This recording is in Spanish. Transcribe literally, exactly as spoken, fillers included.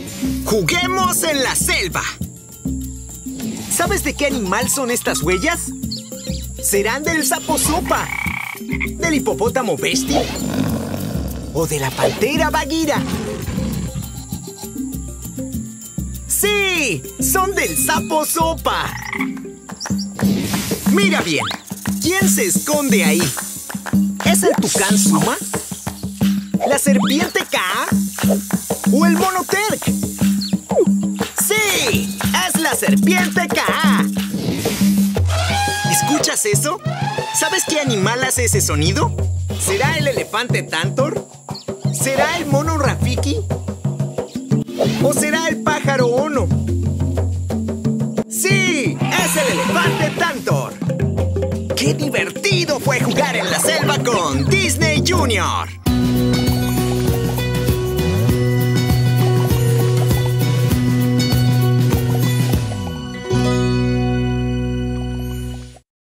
¡Juguemos en la selva! ¿Sabes de qué animal son estas huellas? ¿Serán del sapo sopa, del hipopótamo Besti o de la pantera Bagheera? ¡Sí! ¡Son del sapo sopa! Mira bien, ¿quién se esconde ahí? ¿Es el tucán Suma? ¿La serpiente Kaa? ¿O el mono Terk? ¡Sí! ¡Es la serpiente Kaa! ¿Escuchas eso? ¿Sabes qué animal hace ese sonido? ¿Será el elefante Tantor? ¿Será el mono Rafiki? ¿O será el pájaro Ono? ¡Sí! ¡Es el elefante Tantor! ¡Qué divertido fue jugar en la selva con Disney Junior!